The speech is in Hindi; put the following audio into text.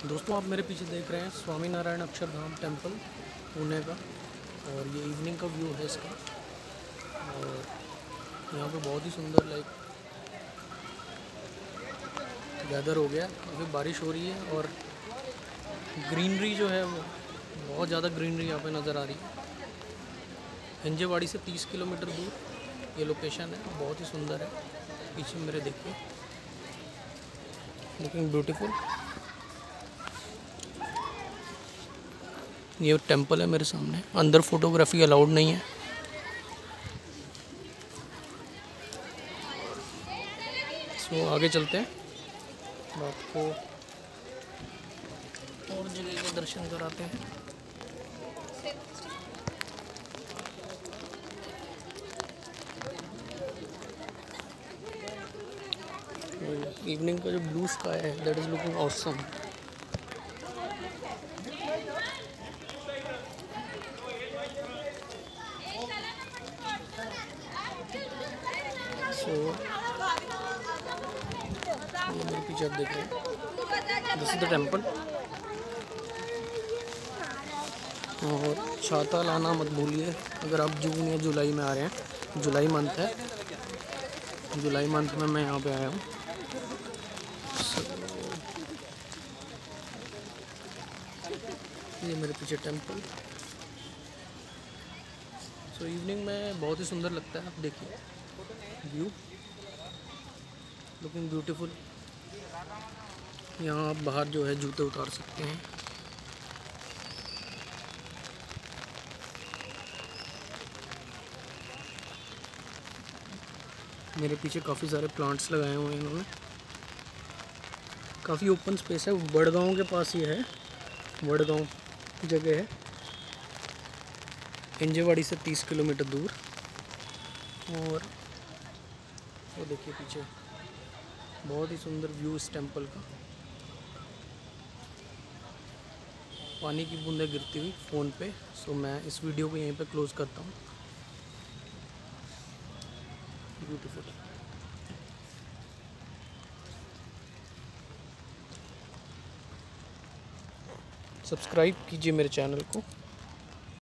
दोस्तों आप मेरे पीछे देख रहे हैं स्वामीनारायण अक्षरधाम टेम्पल पुणे का, और ये इवनिंग का व्यू है इसका। और यहाँ पे बहुत ही सुंदर वेदर हो गया, अभी बारिश हो रही है और ग्रीनरी जो है वो बहुत ज़्यादा ग्रीनरी यहाँ पे नज़र आ रही है। हिंजेवाड़ी से 30 किलोमीटर दूर ये लोकेशन है, बहुत ही सुंदर है। पीछे मेरे देखिए, लुकिंग ब्यूटीफुल। ये टेंपल है मेरे सामने, अंदर फोटोग्राफी अलाउड नहीं है। सो आगे चलते हैं, आपको और जगह के दर्शन कराते हैं। इवनिंग का जो ब्लू स्काई है that is looking awesome. So ये मेरे पीछे आप देख रहे हैं, दिस इज द टेम्पल। और छाता लाना मत भूलिए अगर आप जून या जुलाई में आ रहे हैं। जुलाई मंथ है, जुलाई मंथ में मैं यहाँ पे आया हूँ। ये मेरे पीछे टेंपल। सो इवनिंग में बहुत ही सुंदर लगता है। आप देखिए व्यू, लुकिंग ब्यूटीफुल। यहाँ आप बाहर जो है जूते उतार सकते हैं। मेरे पीछे काफ़ी सारे प्लांट्स लगाए हुए हैं इन्होंने। काफ़ी ओपन स्पेस है, वडगांव के पास ही है, वडगांव जगह है, हिंजेवाड़ी से 30 किलोमीटर दूर। और वो देखिए पीछे बहुत ही सुंदर व्यू इस टेंपल का। पानी की बूंदें गिरती हुई फ़ोन पे। सो मैं इस वीडियो को यहीं पे क्लोज़ करता हूँ। ब्यूटीफुल। सब्सक्राइब कीजिए मेरे चैनल को।